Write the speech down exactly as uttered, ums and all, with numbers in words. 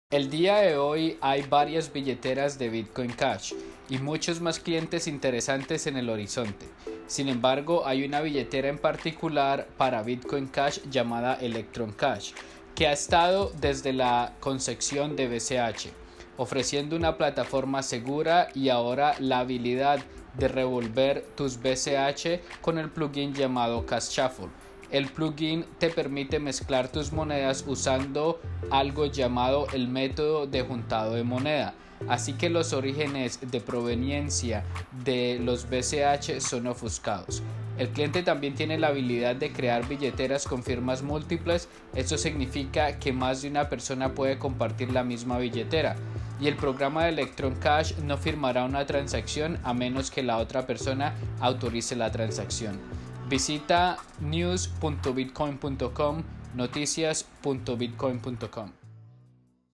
El día de hoy hay varias billeteras de Bitcoin Cash y muchos más clientes interesantes en el horizonte. Sin embargo, hay una billetera en particular para Bitcoin Cash llamada Electron Cash, que ha estado desde la concepción de B C H, ofreciendo una plataforma segura y ahora la habilidad de revolver tus B C H con el plugin llamado Cash Shuffle. El plugin te permite mezclar tus monedas usando algo llamado el método de juntado de moneda, así que los orígenes de proveniencia de los B C H son ofuscados. El cliente también tiene la habilidad de crear billeteras con firmas múltiples. Esto significa que más de una persona puede compartir la misma billetera, y el programa de Electron Cash no firmará una transacción a menos que la otra persona autorice la transacción. Visita news punto bitcoin punto com, noticias punto bitcoin punto com.